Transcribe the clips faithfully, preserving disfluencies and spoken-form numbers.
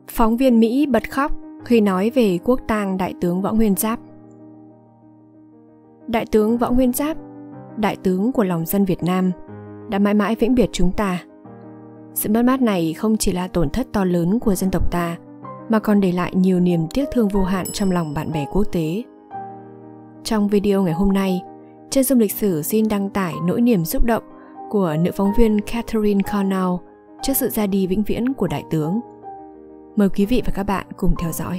Phóng viên Mỹ bật khóc khi nói về quốc tang Đại tướng Võ Nguyên Giáp. Đại tướng Võ Nguyên Giáp, đại tướng của lòng dân Việt Nam, đã mãi mãi vĩnh biệt chúng ta. Sự mất mát này không chỉ là tổn thất to lớn của dân tộc ta, mà còn để lại nhiều niềm tiếc thương vô hạn trong lòng bạn bè quốc tế. Trong video ngày hôm nay, Chân Dung Lịch Sử xin đăng tải nỗi niềm xúc động của nữ phóng viên Catherine Cornell trước sự ra đi vĩnh viễn của đại tướng. Mời quý vị và các bạn cùng theo dõi.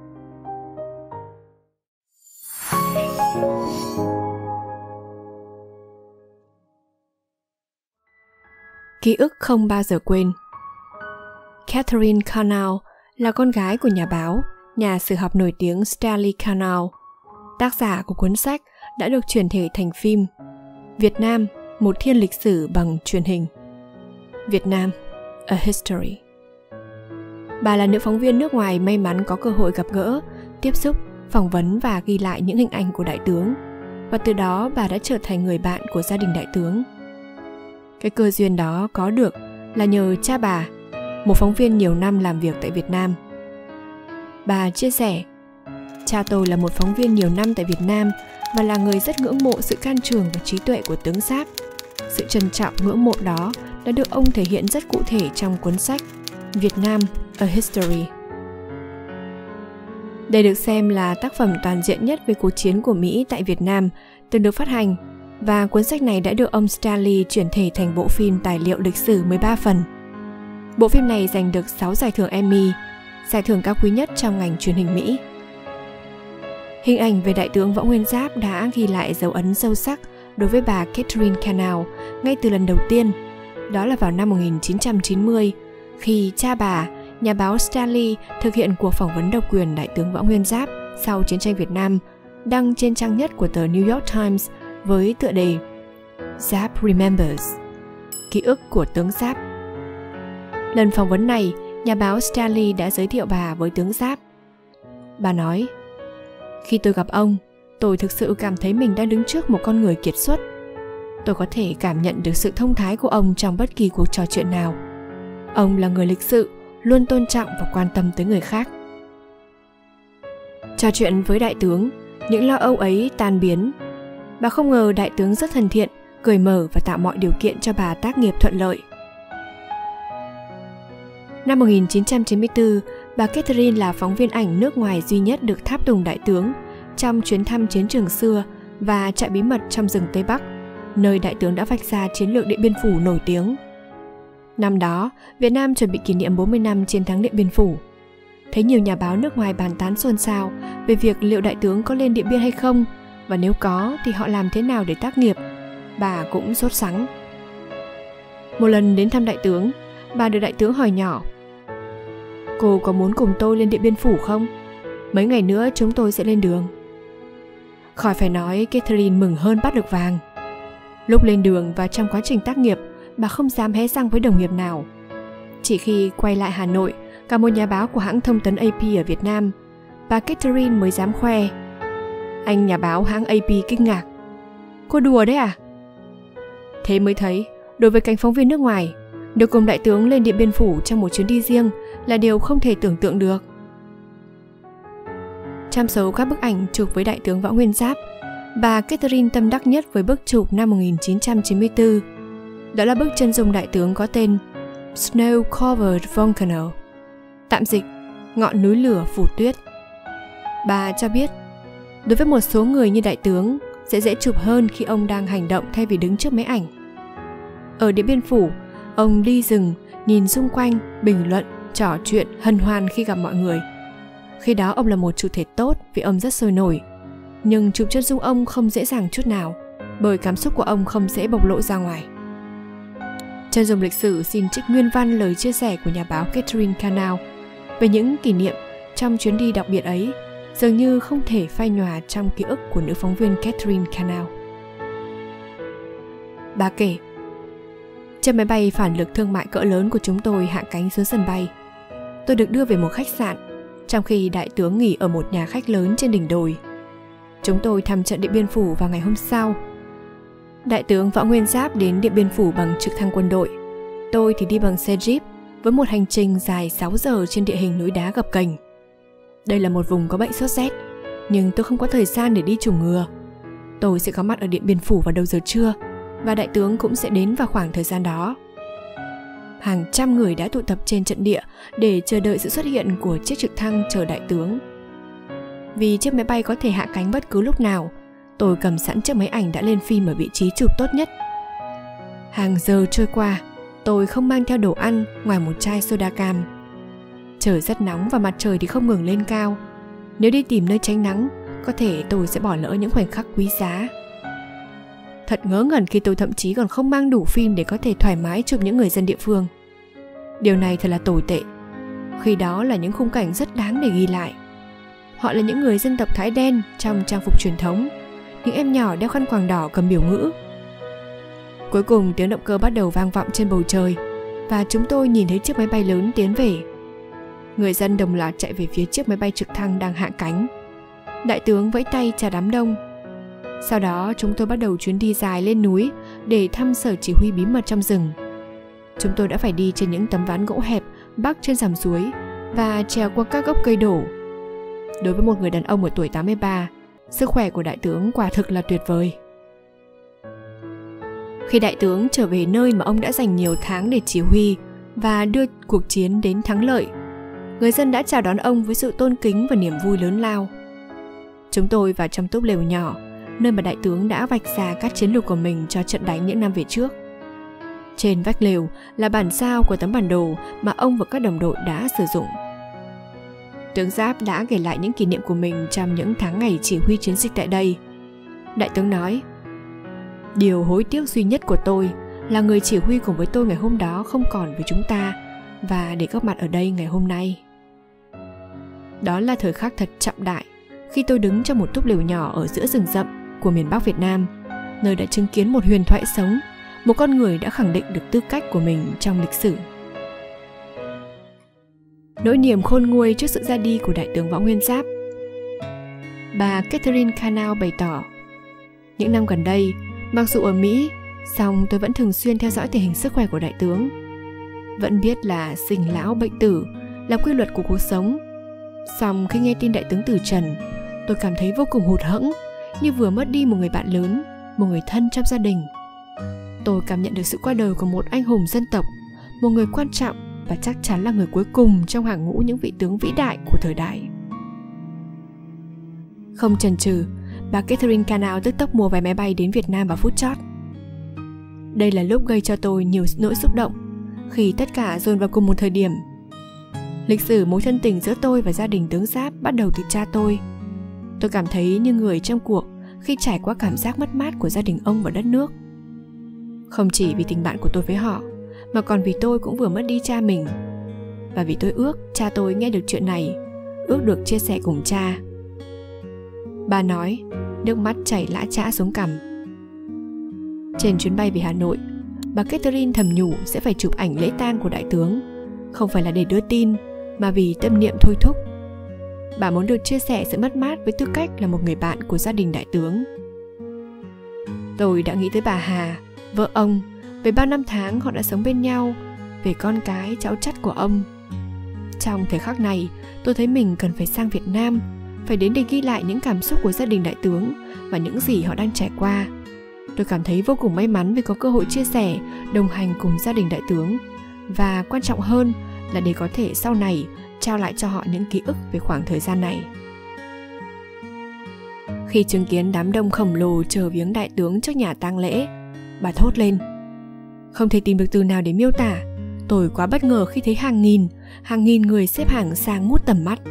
Ký ức không bao giờ quên. Catherine Cornell là con gái của nhà báo, nhà sử học nổi tiếng Stanley Cornell, tác giả của cuốn sách đã được chuyển thể thành phim Việt Nam, một thiên lịch sử bằng truyền hình. Việt Nam, A History. Bà là nữ phóng viên nước ngoài may mắn có cơ hội gặp gỡ, tiếp xúc, phỏng vấn và ghi lại những hình ảnh của đại tướng, và từ đó bà đã trở thành người bạn của gia đình đại tướng. Cái cơ duyên đó có được là nhờ cha bà, một phóng viên nhiều năm làm việc tại Việt Nam. Bà chia sẻ, cha tôi là một phóng viên nhiều năm tại Việt Nam và là người rất ngưỡng mộ sự can trường và trí tuệ của tướng Giáp. Sự trân trọng ngưỡng mộ đó đã được ông thể hiện rất cụ thể trong cuốn sách Việt Nam, A History. Đây được xem là tác phẩm toàn diện nhất về cuộc chiến của Mỹ tại Việt Nam từng được phát hành, và cuốn sách này đã được ông Stanley chuyển thể thành bộ phim tài liệu lịch sử mười ba phần. Bộ phim này giành được sáu giải thưởng Emmy, giải thưởng cao quý nhất trong ngành truyền hình Mỹ. Hình ảnh về đại tướng Võ Nguyên Giáp đã ghi lại dấu ấn sâu sắc đối với bà Catherine Cornell ngay từ lần đầu tiên, đó là vào năm một nghìn chín trăm chín mươi, khi cha bà, nhà báo Stanley thực hiện cuộc phỏng vấn độc quyền đại tướng Võ Nguyên Giáp sau chiến tranh Việt Nam, đăng trên trang nhất của tờ New York Times với tựa đề Giáp Remembers, ký ức của tướng Giáp. Lần phỏng vấn này, nhà báo Stanley đã giới thiệu bà với tướng Giáp. Bà nói, khi tôi gặp ông, tôi thực sự cảm thấy mình đang đứng trước một con người kiệt xuất. Tôi có thể cảm nhận được sự thông thái của ông trong bất kỳ cuộc trò chuyện nào. Ông là người lịch sự, luôn tôn trọng và quan tâm tới người khác. Trò chuyện với đại tướng, những lo âu ấy tan biến. Bà không ngờ đại tướng rất thân thiện, cởi mở và tạo mọi điều kiện cho bà tác nghiệp thuận lợi. Năm một nghìn chín trăm chín mươi tư, bà Catherine là phóng viên ảnh nước ngoài duy nhất được tháp tùng đại tướng trong chuyến thăm chiến trường xưa và trại bí mật trong rừng Tây Bắc, nơi đại tướng đã vạch ra chiến lược Điện Biên Phủ nổi tiếng. Năm đó, Việt Nam chuẩn bị kỷ niệm bốn mươi năm chiến thắng Điện Biên Phủ. Thấy nhiều nhà báo nước ngoài bàn tán xôn xao về việc liệu đại tướng có lên Điện Biên hay không, và nếu có thì họ làm thế nào để tác nghiệp, bà cũng sốt sắng. Một lần đến thăm đại tướng, bà được đại tướng hỏi nhỏ, cô có muốn cùng tôi lên Điện Biên Phủ không? Mấy ngày nữa chúng tôi sẽ lên đường. Khỏi phải nói, Catherine mừng hơn bắt được vàng. Lúc lên đường và trong quá trình tác nghiệp, bà không dám hé răng với đồng nghiệp nào. Chỉ khi quay lại Hà Nội, cả một nhà báo của hãng thông tấn a pê ở Việt Nam, bà Catherine mới dám khoe. Anh nhà báo hãng a pê kinh ngạc. Cô đùa đấy à? Thế mới thấy, đối với cánh phóng viên nước ngoài, được cùng đại tướng lên Điện Biên Phủ trong một chuyến đi riêng là điều không thể tưởng tượng được. Trong số các bức ảnh chụp với đại tướng Võ Nguyên Giáp, bà Catherine tâm đắc nhất với bức chụp năm một nghìn chín trăm chín mươi tư. Đó là bức chân dung đại tướng có tên Snow Covered Volcano, tạm dịch ngọn núi lửa phủ tuyết. Bà cho biết, đối với một số người như đại tướng, sẽ dễ chụp hơn khi ông đang hành động thay vì đứng trước máy ảnh. Ở Điện Biên Phủ, ông đi rừng, nhìn xung quanh, bình luận, trò chuyện, hân hoan khi gặp mọi người. Khi đó ông là một chủ thể tốt vì ông rất sôi nổi. Nhưng chụp chân dung ông không dễ dàng chút nào, bởi cảm xúc của ông không dễ bộc lộ ra ngoài. Chân dung lịch sử xin trích nguyên văn lời chia sẻ của nhà báo Catherine Cornell về những kỷ niệm trong chuyến đi đặc biệt ấy, dường như không thể phai nhòa trong ký ức của nữ phóng viên Catherine Cornell. Bà kể, chiếc máy bay phản lực thương mại cỡ lớn của chúng tôi hạ cánh xuống sân bay. Tôi được đưa về một khách sạn, trong khi đại tướng nghỉ ở một nhà khách lớn trên đỉnh đồi. Chúng tôi thăm trận Điện Biên Phủ vào ngày hôm sau. Đại tướng Võ Nguyên Giáp đến Điện Biên Phủ bằng trực thăng quân đội. Tôi thì đi bằng xe Jeep, với một hành trình dài sáu giờ trên địa hình núi đá gập ghềnh. Đây là một vùng có bệnh sốt rét, nhưng tôi không có thời gian để đi chủng ngừa. Tôi sẽ có mặt ở Điện Biên Phủ vào đầu giờ trưa, và đại tướng cũng sẽ đến vào khoảng thời gian đó. Hàng trăm người đã tụ tập trên trận địa để chờ đợi sự xuất hiện của chiếc trực thăng chở đại tướng. Vì chiếc máy bay có thể hạ cánh bất cứ lúc nào, tôi cầm sẵn chiếc máy ảnh đã lên phim ở vị trí chụp tốt nhất. Hàng giờ trôi qua, tôi không mang theo đồ ăn ngoài một chai soda cam. Trời rất nóng và mặt trời thì không ngừng lên cao. Nếu đi tìm nơi tránh nắng, có thể tôi sẽ bỏ lỡ những khoảnh khắc quý giá. Thật ngớ ngẩn khi tôi thậm chí còn không mang đủ phim để có thể thoải mái chụp những người dân địa phương. Điều này thật là tồi tệ. Khi đó là những khung cảnh rất đáng để ghi lại. Họ là những người dân tộc Thái đen trong trang phục truyền thống, những em nhỏ đeo khăn quàng đỏ cầm biểu ngữ. Cuối cùng tiếng động cơ bắt đầu vang vọng trên bầu trời, và chúng tôi nhìn thấy chiếc máy bay lớn tiến về. Người dân đồng loạt chạy về phía chiếc máy bay trực thăng đang hạ cánh. Đại tướng vẫy tay chào đám đông. Sau đó chúng tôi bắt đầu chuyến đi dài lên núi để thăm sở chỉ huy bí mật trong rừng. Chúng tôi đã phải đi trên những tấm ván gỗ hẹp bắc trên dòng suối và trèo qua các gốc cây đổ. Đối với một người đàn ông ở tuổi tám mươi ba, sức khỏe của đại tướng quả thực là tuyệt vời. Khi đại tướng trở về nơi mà ông đã dành nhiều tháng để chỉ huy và đưa cuộc chiến đến thắng lợi, người dân đã chào đón ông với sự tôn kính và niềm vui lớn lao. Chúng tôi vào trong túp lều nhỏ, nơi mà đại tướng đã vạch ra các chiến lược của mình cho trận đánh những năm về trước. Trên vách lều là bản sao của tấm bản đồ mà ông và các đồng đội đã sử dụng. Tướng Giáp đã kể lại những kỷ niệm của mình trong những tháng ngày chỉ huy chiến dịch tại đây. Đại tướng nói: "Điều hối tiếc duy nhất của tôi là người chỉ huy cùng với tôi ngày hôm đó không còn với chúng ta và để góp mặt ở đây ngày hôm nay." Đó là thời khắc thật trọng đại khi tôi đứng trong một túp lều nhỏ ở giữa rừng rậm của miền Bắc Việt Nam, nơi đã chứng kiến một huyền thoại sống, một con người đã khẳng định được tư cách của mình trong lịch sử. Nỗi niềm khôn nguôi trước sự ra đi của đại tướng Võ Nguyên Giáp. Bà Catherine Canal bày tỏ: "Những năm gần đây, mặc dù ở Mỹ, song tôi vẫn thường xuyên theo dõi tình hình sức khỏe của đại tướng. Vẫn biết là sinh lão bệnh tử là quy luật của cuộc sống. Song khi nghe tin đại tướng từ trần, tôi cảm thấy vô cùng hụt hẫng, như vừa mất đi một người bạn lớn, một người thân trong gia đình. Tôi cảm nhận được sự qua đời của một anh hùng dân tộc, một người quan trọng và chắc chắn là người cuối cùng trong hàng ngũ những vị tướng vĩ đại của thời đại." Không chần chừ, bà Catherine Canal tức tốc mua vé máy bay đến Việt Nam vào phút chót. Đây là lúc gây cho tôi nhiều nỗi xúc động, khi tất cả dồn vào cùng một thời điểm. Lịch sử mối thân tình giữa tôi và gia đình tướng Giáp bắt đầu từ cha tôi. Tôi cảm thấy như người trong cuộc khi trải qua cảm giác mất mát của gia đình ông và đất nước. Không chỉ vì tình bạn của tôi với họ, mà còn vì tôi cũng vừa mất đi cha mình. Và vì tôi ước cha tôi nghe được chuyện này, ước được chia sẻ cùng cha. Bà nói, nước mắt chảy lã chã xuống cằm. Trên chuyến bay về Hà Nội, bà Catherine thầm nhủ sẽ phải chụp ảnh lễ tang của đại tướng, không phải là để đưa tin, mà vì tâm niệm thôi thúc. Bà muốn được chia sẻ sự mất mát với tư cách là một người bạn của gia đình đại tướng. Tôi đã nghĩ tới bà Hà, vợ ông, về bao năm tháng họ đã sống bên nhau, về con cái, cháu chắt của ông. Trong thời khắc này, tôi thấy mình cần phải sang Việt Nam, phải đến để ghi lại những cảm xúc của gia đình đại tướng và những gì họ đang trải qua. Tôi cảm thấy vô cùng may mắn vì có cơ hội chia sẻ, đồng hành cùng gia đình đại tướng. Và quan trọng hơn là để có thể sau này trao lại cho họ những ký ức về khoảng thời gian này. Khi chứng kiến đám đông khổng lồ chờ viếng đại tướng trước nhà tang lễ, bà thốt lên. Không thể tìm được từ nào để miêu tả. Tôi quá bất ngờ khi thấy hàng nghìn, hàng nghìn người xếp hàng sang ngút tầm mắt.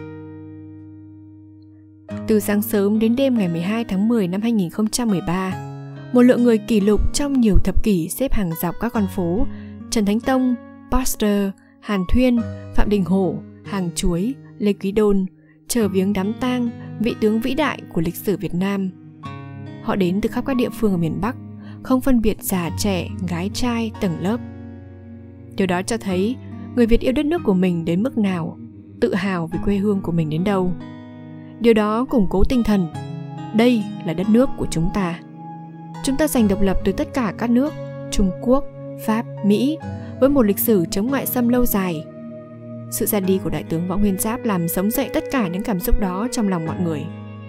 Từ sáng sớm đến đêm ngày mười hai tháng mười năm hai nghìn không trăm mười ba, một lượng người kỷ lục trong nhiều thập kỷ xếp hàng dọc các con phố Trần Thánh Tông, Pasteur, Hàn Thuyên, Phạm Đình Hổ, Hàng Chuối, Lê Quý Đôn, chờ viếng đám tang vị tướng vĩ đại của lịch sử Việt Nam. Họ đến từ khắp các địa phương ở miền Bắc, không phân biệt già trẻ, gái trai, tầng lớp. Điều đó cho thấy người Việt yêu đất nước của mình đến mức nào, tự hào về quê hương của mình đến đâu. Điều đó củng cố tinh thần, đây là đất nước của chúng ta. Chúng ta giành độc lập từ tất cả các nước, Trung Quốc, Pháp, Mỹ, với một lịch sử chống ngoại xâm lâu dài. Sự ra đi của Đại tướng Võ Nguyên Giáp làm sống dậy tất cả những cảm xúc đó trong lòng mọi người.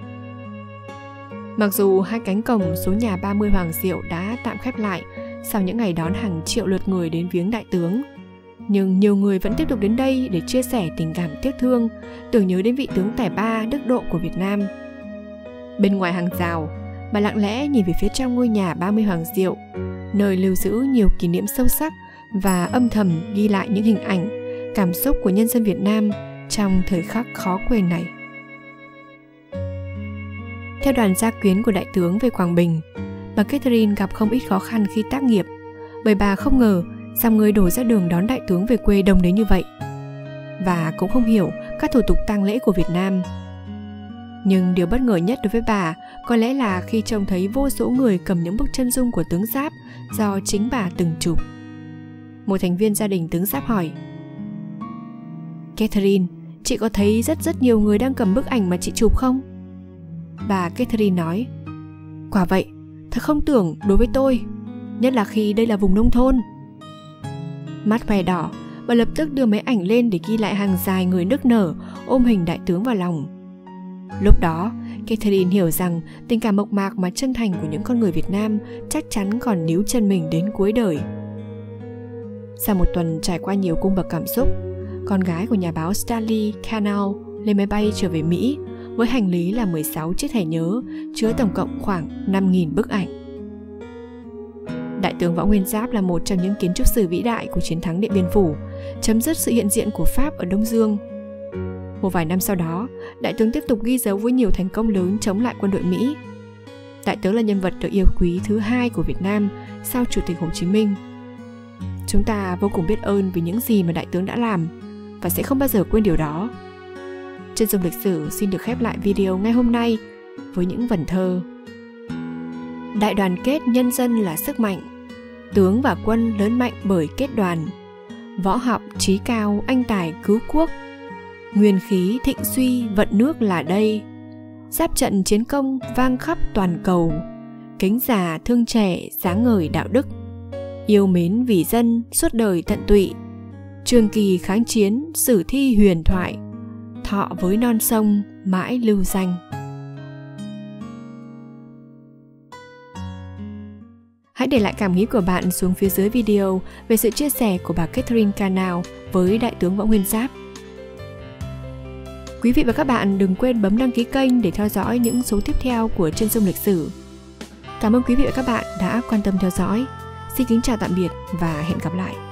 Mặc dù hai cánh cổng số nhà ba mươi Hoàng Diệu đã tạm khép lại sau những ngày đón hàng triệu lượt người đến viếng đại tướng, nhưng nhiều người vẫn tiếp tục đến đây để chia sẻ tình cảm tiếc thương, tưởng nhớ đến vị tướng tài ba đức độ của Việt Nam. Bên ngoài hàng rào, bà lặng lẽ nhìn về phía trong ngôi nhà ba mươi Hoàng Diệu, nơi lưu giữ nhiều kỷ niệm sâu sắc và âm thầm ghi lại những hình ảnh, cảm xúc của nhân dân Việt Nam trong thời khắc khó quên này. Theo đoàn gia quyến của đại tướng về Quảng Bình, bà Catherine gặp không ít khó khăn khi tác nghiệp, bởi bà không ngờ dòng người đổ ra đường đón đại tướng về quê đông đến như vậy, và cũng không hiểu các thủ tục tang lễ của Việt Nam. Nhưng điều bất ngờ nhất đối với bà có lẽ là khi trông thấy vô số người cầm những bức chân dung của tướng Giáp do chính bà từng chụp. Một thành viên gia đình tướng Giáp hỏi: Catherine, chị có thấy rất rất nhiều người đang cầm bức ảnh mà chị chụp không? Bà Catherine nói: Quả vậy, thật không tưởng đối với tôi, nhất là khi đây là vùng nông thôn. Mắt hoe đỏ, bà lập tức đưa máy ảnh lên để ghi lại hàng dài người nức nở ôm hình đại tướng vào lòng. Lúc đó, Catherine hiểu rằng tình cảm mộc mạc mà chân thành của những con người Việt Nam chắc chắn còn níu chân mình đến cuối đời. Sau một tuần trải qua nhiều cung bậc cảm xúc, con gái của nhà báo Stanley Canal lên máy bay trở về Mỹ với hành lý là mười sáu chiếc thẻ nhớ chứa tổng cộng khoảng năm nghìn bức ảnh. Đại tướng Võ Nguyên Giáp là một trong những kiến trúc sư vĩ đại của chiến thắng Điện Biên Phủ, chấm dứt sự hiện diện của Pháp ở Đông Dương. Một vài năm sau đó, đại tướng tiếp tục ghi dấu với nhiều thành công lớn chống lại quân đội Mỹ. Đại tướng là nhân vật được yêu quý thứ hai của Việt Nam sau Chủ tịch Hồ Chí Minh. Chúng ta vô cùng biết ơn vì những gì mà đại tướng đã làm và sẽ không bao giờ quên điều đó. Chân dung lịch sử xin được khép lại video ngay hôm nay với những vần thơ. Đại đoàn kết nhân dân là sức mạnh, tướng và quân lớn mạnh bởi kết đoàn. Võ học trí cao anh tài cứu quốc, nguyên khí thịnh suy vận nước là đây. Giáp trận chiến công vang khắp toàn cầu, kính già thương trẻ sáng ngời đạo đức. Yêu mến vì dân suốt đời tận tụy, trường kỳ kháng chiến sử thi huyền thoại. Thọ với non sông mãi lưu danh. Hãy để lại cảm nghĩ của bạn xuống phía dưới video về sự chia sẻ của bà Catherine Canal với Đại tướng Võ Nguyên Giáp. Quý vị và các bạn đừng quên bấm đăng ký kênh để theo dõi những số tiếp theo của Chân dung lịch sử. Cảm ơn quý vị và các bạn đã quan tâm theo dõi. Xin kính chào tạm biệt và hẹn gặp lại.